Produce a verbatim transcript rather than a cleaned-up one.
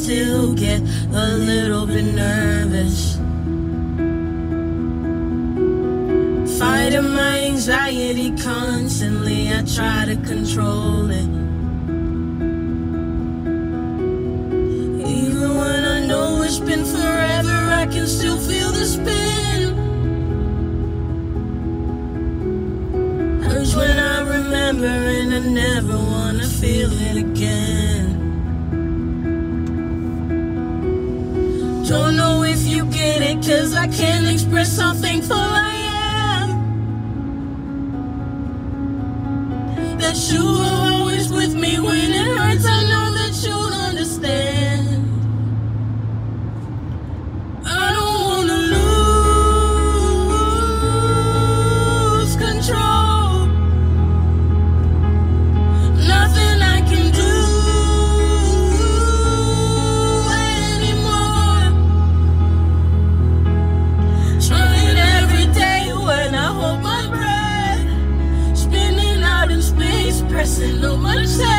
still get a little bit nervous. Fighting my anxiety constantly, I try to control it. Even when I know it's been forever, I can still feel the spin. Hurts when I remember and I never wanna feel it again. Don't know if you get it, cause I can't express how thankful I am that you are always with me when it hurts. I know that you'll understand. I don't wanna lose control. Nothing I can do anymore. Trying every day when I hold my breath, spinning out in space, pressing on my chest.